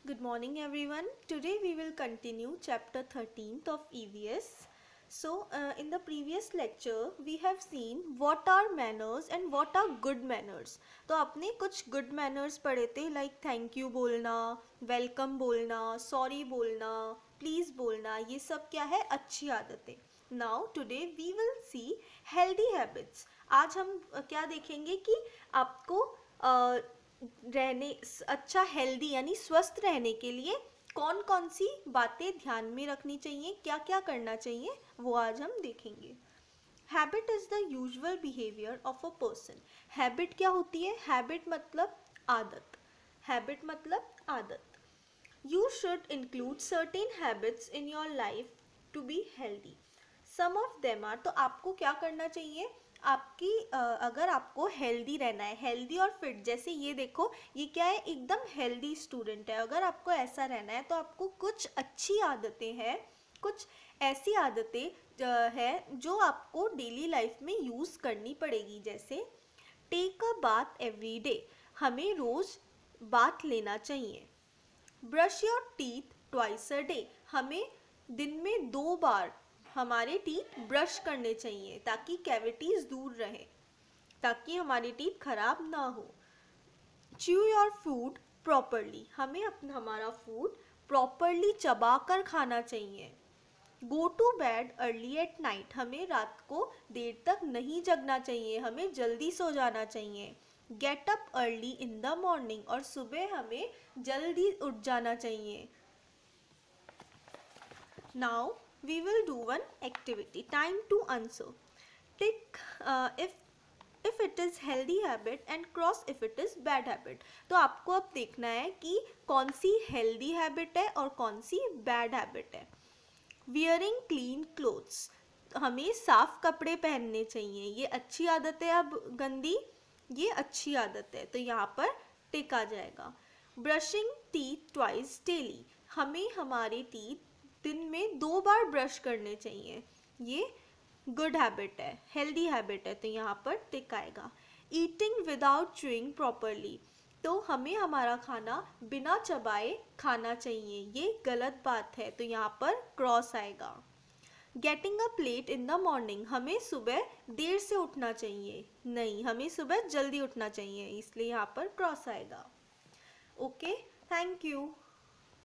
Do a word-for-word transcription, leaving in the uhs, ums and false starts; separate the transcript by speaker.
Speaker 1: Good morning everyone. Today we will continue chapter thirteenth of E V S. So uh, in the previous lecture we have seen what are manners and what are good manners. तो आपने कुछ good manners पढ़े थे like thank you बोलना, welcome बोलना, sorry बोलना, please बोलना, ये सब क्या है अच्छी आदतें. Now today we will see healthy habits. आज हम uh, क्या देखेंगे कि आपको uh, रहने अच्छा हेल्दी यानी स्वस्थ रहने के लिए कौन कौन सी बातें ध्यान में रखनी चाहिए, क्या क्या करना चाहिए, वो आज हम देखेंगे. Habit is the usual behaviour of a person. Habit क्या होती है? हैबिट मतलब आदत. हैबिट मतलब आदत. You should include certain habits in your life to be healthy. Some of them are. तो आपको क्या करना चाहिए? आपकी अगर आपको हेल्दी रहना है, हेल्दी और फिट, जैसे ये देखो ये क्या है, एकदम हेल्दी स्टूडेंट है. अगर आपको ऐसा रहना है तो आपको कुछ अच्छी आदतें हैं, कुछ ऐसी आदतें हैं जो आपको डेली लाइफ में यूज़ करनी पड़ेगी. जैसे take a bath every day. हमें रोज़ बाथ लेना चाहिए. Brush your teeth twice a day. हमें दिन में दो बार हमारे टीथ ब्रश करने चाहिए ताकि कैविटीज़ दूर रहे, ताकि हमारी टीथ खराब ना हो. Chew your food properly. हमें अपना हमारा फूड प्रॉपरली चबा कर खाना चाहिए. Go to bed early at night. हमें रात को देर तक नहीं जगना चाहिए, हमें जल्दी सो जाना चाहिए. Get up early in the morning. और सुबह हमें जल्दी उठ जाना चाहिए. Now we will do one activity. Time to answer. Tick uh, if if it is healthy habit and cross if it is bad habit. तो आपको अब देखना है कि कौन सी healthy habit है और कौन सी bad habit है. Wearing clean clothes. हमें साफ कपड़े पहनने चाहिए. ये अच्छी आदत है. अब गंदी, ये अच्छी आदत है, तो यहाँ पर टिक आ जाएगा. Brushing teeth twice daily. हमें हमारे टीथ दिन में दो बार ब्रश करने चाहिए. ये गुड हैबिट है, हेल्दी हैबिट है, तो यहाँ पर टिक आएगा. Eating without chewing properly. तो हमें हमारा खाना बिना चबाए खाना चाहिए. ये गलत बात है, तो यहाँ पर क्रॉस आएगा. Getting a plate in the morning. हमें सुबह देर से उठना चाहिए. नहीं, हमें सुबह जल्दी उठना चाहिए, इसलिए यहाँ पर क्रॉस आएगा. Okay, thank you.